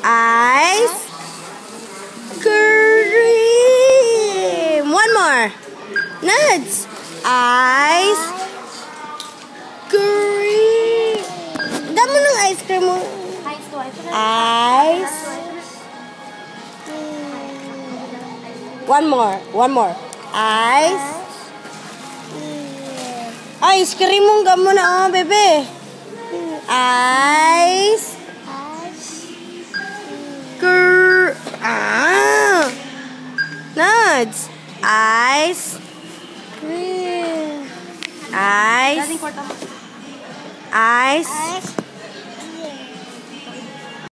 Ice cream. One more. Nuts. Ice cream. Damo ng ice cream mo. Ice. One more. Ice. Ice cream mo gamo na, bebe. Ice. Nuts. Ice cream. Ice.